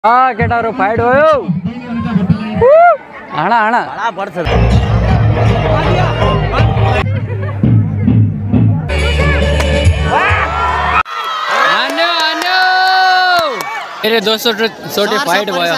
केटाहरु fight भयो Honda Honda बढ्छ मेरे दोस्तों छोटे फाइट भयो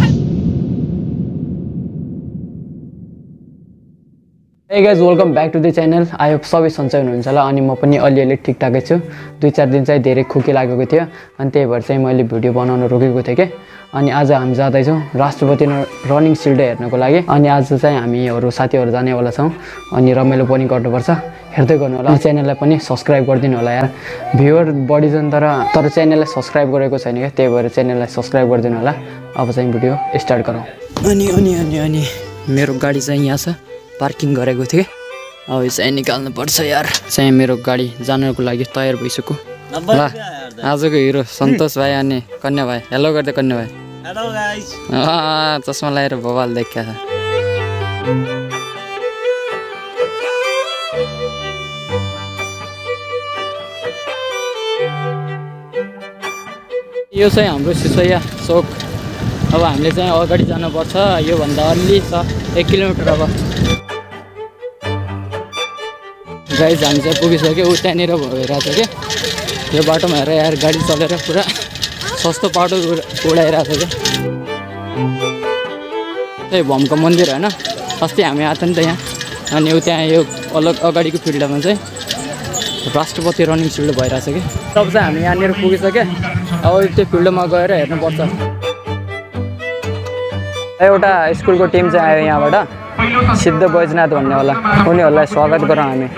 Hey guys, welcome back to the channel. I hope सबै सन्चै हुनुहुन्छ होला अनि म पनि अलिअलि ठिकठाकै छु। 2-4 दिन चाहिँ धेरै खोकी लागेको थियो अनि त्यही भएर चाहिँ मैले भिडियो बनाउन रोकेको थिएँ के। अनि आज हामी जाँदै छौं राष्ट्रपति रनिङ सिल्ड हेर्नको लागि। अनि आज चाहिँ हामीहरु साथीहरु जानेवाला छौं अनि रमाइलो पनि गर्नुपर्छ। हेर्दै गर्नु होला। च्यानललाई पनि सब्स्क्राइब गरिदिनु होला यार। भ्युअर बढी छन् तर च्यानललाई सब्स्क्राइब गरेको छैन के। त्यही भएर च्यानललाई सब्स्क्राइब गरिदिनु होला। अब चाहिँ भिडियो स्टार्ट गरौँ। अनि मेरो गाडी चाहिँ यहाँ छ। पार्किङ गरेको थिएँ अब चाहिँ निकाल्नु पर्छ यार। चाहिँ मेरो गाडी जानको लागि तयार भइसक्यो। ल आजको हिरो सन्तोष भाइ अनि कन्या भाइ। हेलो गर्दै कन्या भाइ। Hello guys. चस्मा लगाएर बवाल देखिया छ। यो चाहिँ हाम्रो सिसैया चोक। अब हामीले चाहिँ अगाडि जानुपर्छ। यो भन्दा अलि छ 1 किलोमिटर। अब गाइस हामी चाहिँ पुगिसक्यो। उ त्यहाँनिर भइरहेको छ क्या यो बाटोमा। हेर यार गाडी चलेर पुरा सस्तो बाटो उडाइरहेको छ क्या। त्यही भमको मन्दिर होइन अस्ति हामी आएको नि त यहाँ। अनि उ त्यहाँ यो अलग अगाडिको फिल्डमा चाहिँ राष्ट्रपति रनिङ सिल्ड भइरहेछ कि। तब चाहिँ हामी यहाँनिर पुगिसक्यो। अब त्यो फिल्डमा गएर हेर्नुपर्छ। एउटा स्कुलको टिम चाहिँ आयो यहाँबाट सिद्ध बैजनाथ भन्ने होला। उनीहरूलाई स्वागत गरौँ हामी।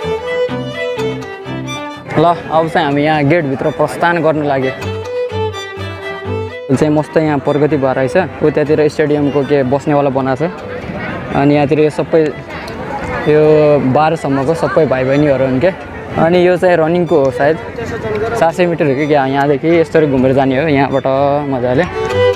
ल अब चाहिँ हामी यहाँ गेटभित्र प्रस्थान गर्न लाग्यो। चाहिँ मस्त यहाँ प्रगति भएर रहेछ। उतातिर स्टेडियमको के बस्नेवाला बनाएको छ। अनि यहाँतिर यो सबै यो 12 सम्मको सबै भाइ बहिनीहरू हुन् के। अनि यो चाहिँ रनिङको हो सायद 400 मिटर हो कि क्या। यहाँदेखि यस्तरी घुमेर जाने हो यहाँबाट मजाले।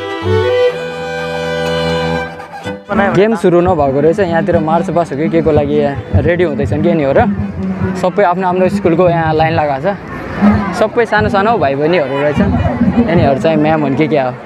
गेम सुरु नभएको रहेछ यहाँतिर। मार्च पास हो कि के को लागि रेडी हुँदैछन् कि यिनीहरू। सबै आफ्नो आफ्नो स्कुलको यहाँ लाइन लगाएको छ। सबै सानो सानो भाइ बहिनीहरू रहेछ। यिनीहरू चाहिँ म्याम हुन् कि क्या हो।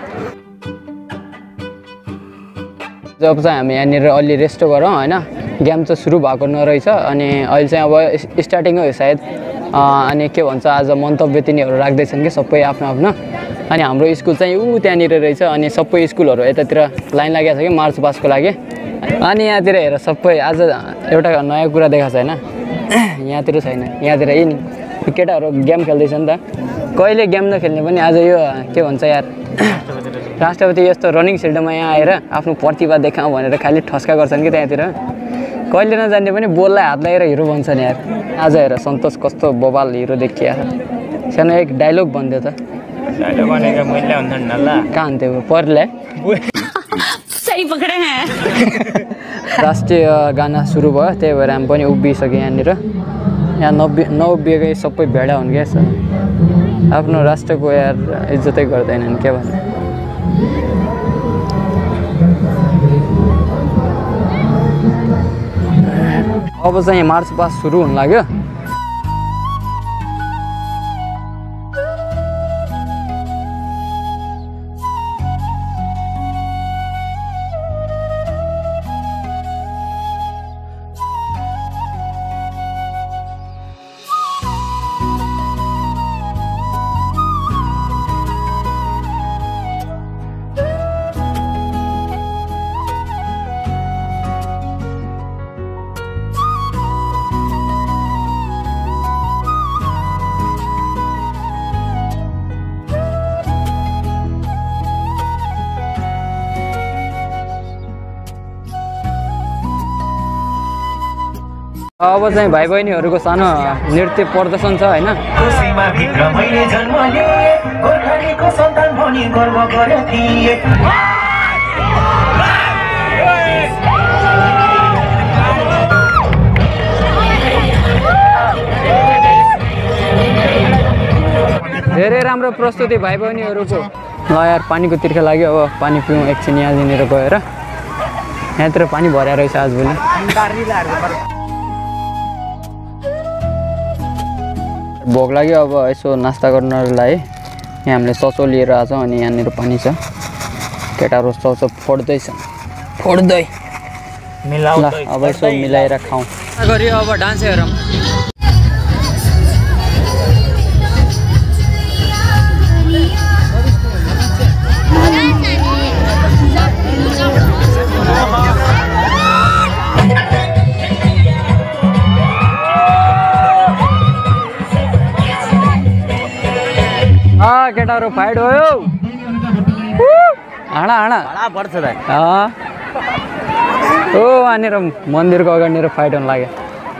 जब चाहिँ हामी यहाँनिर अलि रेस्ट गरौँ होइन। गेम चाहिँ सुरु भएको नरहेछ। अनि अहिले चाहिँ अब स्टार्टिङ हो सायद। अनि के भन्छ आज मन्तव्य तिनीहरू राख्दैछन् कि सबै आफ्नो आफ्नो। अनि हाम्रो स्कुल चाहिँ ऊ त्यहाँनिर रहेछ। अनि सबै स्कुलहरू यतातिर लाइन लागेको छ कि मार्च पासको लागि। अनि यहाँतिर हेर सबै आज एउटा नयाँ कुरा देखाएको छैन यहाँतिर छैन। यहाँतिर यिनी केटाहरू गेम खेल्दैछ नि त। कहिले गेम नखेल्ने पनि आज यो के भन्छ यार राष्ट्रपति यस्तो रनिङ सिल्डमा यहाँ आएर आफ्नो प्रतिभा देखाउँ भनेर खालि ठस्का गर्छन् कि त्यहाँतिर। कहिले नजान्ने पनि बोललाई हात लगाएर हिरो बन्छन् यार। आज हेर सन्तोष कस्तो बबाल हिरो देखिया। सानो एक डायलग भन्दै त। डायलग भनेको मैले हुन्छन् न ल। कहाँ हुन्थ्यो परले सही पकडे हैं। राष्ट्रिय गाना सुरु भयो। त्यही भएर हामी पनि उभिसक्यो यहाँनिर। यहाँ नउभिएकै सबै भेडा हुन् क्या। आफ्नो राष्ट्रको यार इज्जतै गर्दैनन् के भन्नु। अब चाहिँ मार्च पास सुरु हुन लाग्यो। अब चाहिँ भाइ बहिनीहरूको सानो नृत्य प्रदर्शन छ होइन। धेरै राम्रो प्रस्तुति भाइ बहिनीहरूको। ल यार पानीको तिर्खा लाग्यो। अब पानी पिउँ एकछिन यहाँनिर गएर। यहाँतिर पानी भर्या रहेछ आज भोलि। भोक लाग्यो अब यसो नास्ता गर्नलाई यहाँ हामीले सचो लिएर आछौँ। अनि यहाँनिर पानी छ। केटाहरू चौचो फोड्दैछ फोड्दै ल अब यसो मिलाएर खाउँ गरी अब डान्स हेरौँ केटाहरू फाइट भयो हाँडा हाँडा पर्छ त ओ वहाँनिर मन्दिरको अगाडिनिर फाइट हुन लाग्यो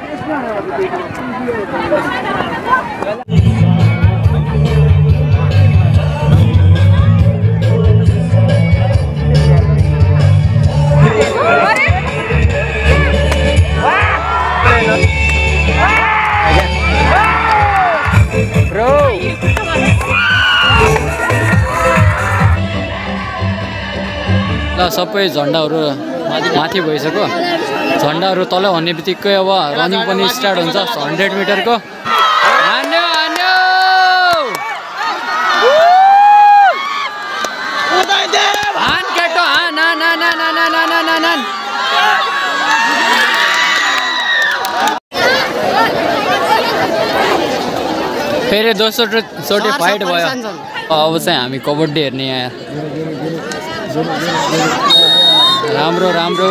ल सबै झन्डाहरू माथि भइसक्यो झन्डाहरू तल भन्ने बित्तिकै अब रनिङ पनि स्टार्ट हुन्छ 100 मिटरको हान्यो हान्यो हान केटो हान हान हान हान हान हान हान फेरि दोस्रोचोटि फाइट भयो अब चाहिँ हामी कबड्डी हेर्ने यहाँ राम्रो राम्रो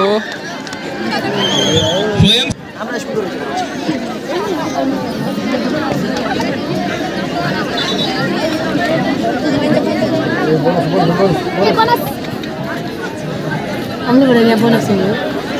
हमने बोलेंगे बोनस है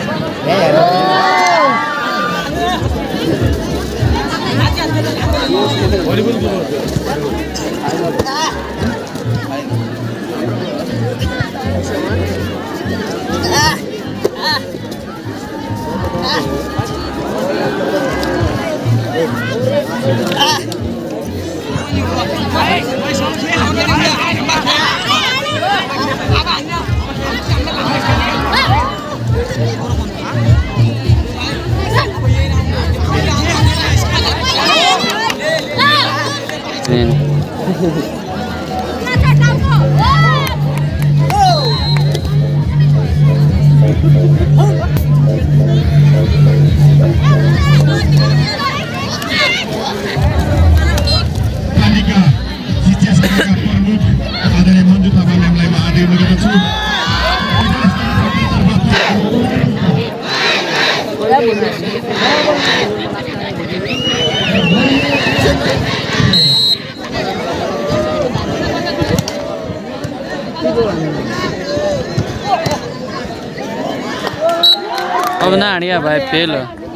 अब ना हानिया भाई फेल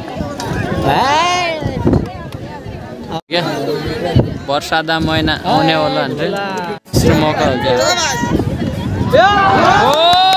क्या वर्षादा महिना आउने होला भने चाहिँ मौका हो क्या